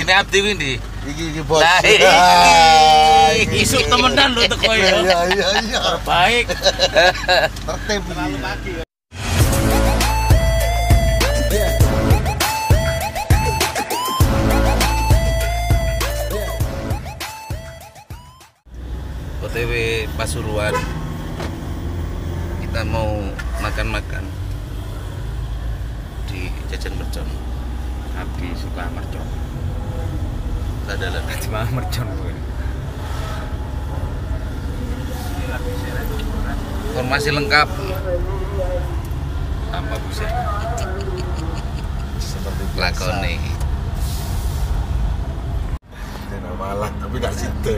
sini abdi windy. Iki bos. Isuk temenan lho teko ya. Iya. Terbaik. Tertib iki. Pagi. OTW Pasuruan. Kita mau makan-makan di Jajan Mercon. Abdi suka mercon. Sadalan. Cuma mercon gue. Informasi lengkap. Tambah buset. Seperti Lakone. Channel Malang tapi gak sido.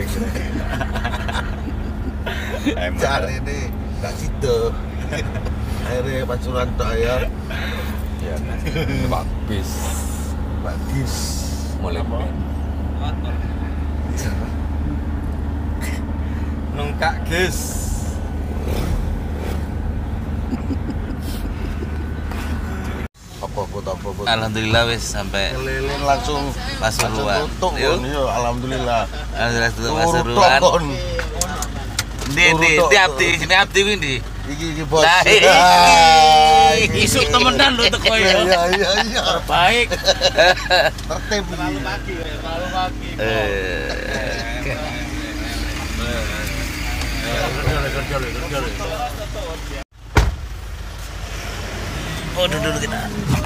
Cari nih gak sido. Akhirnya Pasuruan tok ya. Ya, bagus. Bagus. Mulai nungkak guys. Apa foto. Alhamdulillah wis sampai Keliling langsung Pasuruan. tutup Yuk. kon yo alhamdulillah. Alhamdulillah tutup Pasuruan. Ndi abdi sini abdi windy. Iki bos. Isuk temenan lho teko ya. Iya. Terbaik. Tertib iki. Pagi. Oh, dulu kita.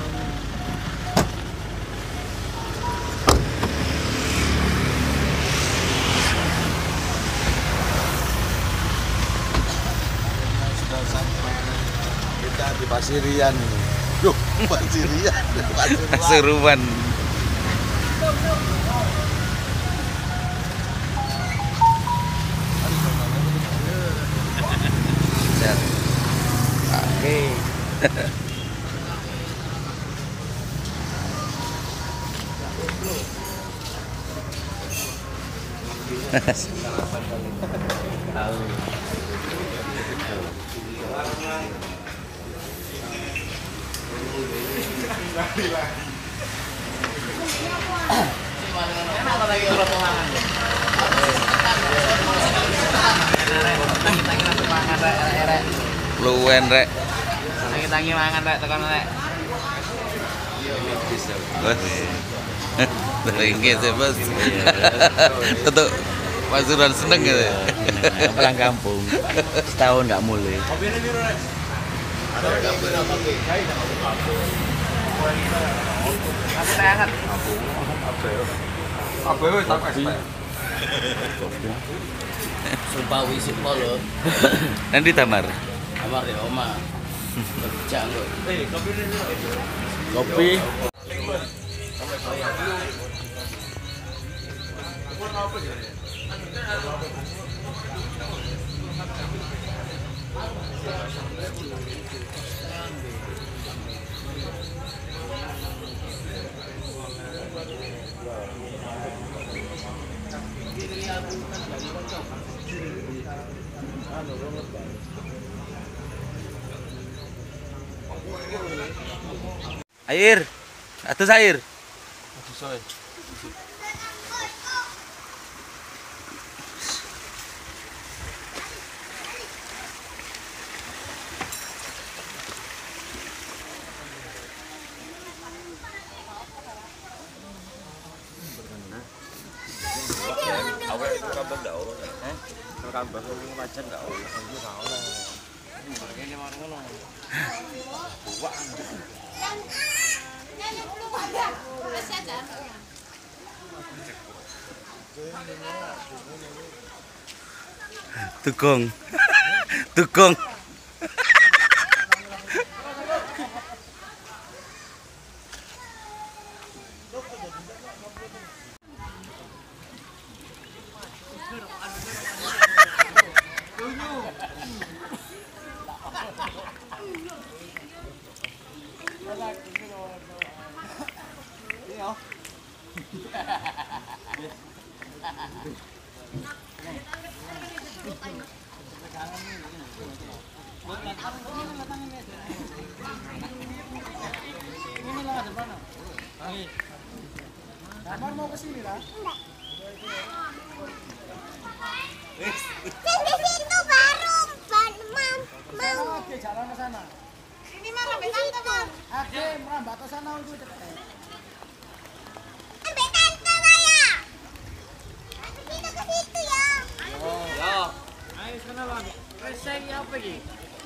Sudah sampai kita di Pasirian ini. Duh, Pasirian. Pasuruan. Oke. Luwen rek. Tangi mangan rek tekan rek. Bos. Ringgit ya bos. Untuk Pasuruan seneng gitu. Pulang kampung. Setahun nggak mulai. Sumpah wisip lo, Nanti Tamar. kamar di oma, kerja lo. Kopi. Air. Atus air. Tukung. Tukung. Mar mau ke sini lah. Enggak. Yang di situ baru mau. Oke, jalan ke sana. Ini mah sampai tante, Mar. Oke, merambat ke sana untuk dekat. Sampai tante, Maya. Kita ke situ ya. Yo. Ayo sana lah. Reseng apa lagi?